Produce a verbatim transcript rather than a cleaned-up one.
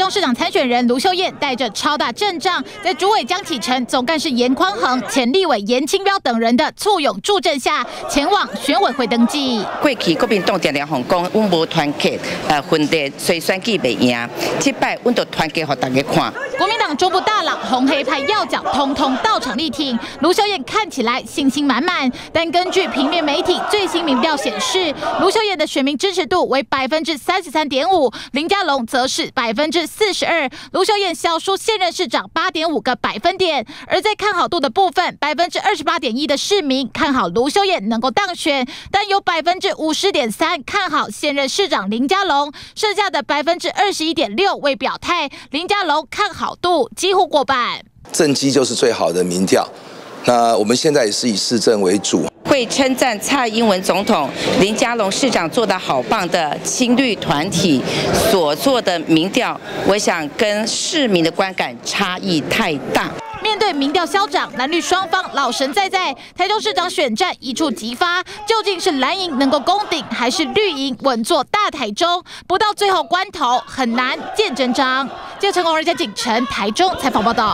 中市长参选人卢秀燕带着超大阵仗，在主委江启臣、总干事严宽恒、前立委严清标等人的簇拥助阵下，前往选委会登记。 过去国民党常常讲，阮无团结，呃，分裂虽选举袂赢，这摆阮就团结，互大家看。 国民党中部大佬、红黑派要角通通到场力挺，卢秀燕看起来信心满满，但根据平面媒体最新民调显示，卢秀燕的选民支持度为百分之三十三点五，林佳龙则是百分之四十二，卢秀燕小输现任市长八点五个百分点。而在看好度的部分，百分之二十八点一的市民看好卢秀燕能够当选，但有百分之五十点三看好现任市长林佳龙，剩下的百分之二十一点六未表态，林佳龙看好度几乎过半。 政绩就是最好的民调，那我们现在也是以市政为主。 会称赞蔡英文总统、林佳龙市长做得好棒的青绿团体所做的民调，我想跟市民的观感差异太大。 面对民调消长，蓝绿双方老神在在，台中市长选战一触即发，究竟是蓝营能够攻顶，还是绿营稳坐大台中？不到最后关头，很难见真章。记者陈宏仁、江景晨台中采访报道。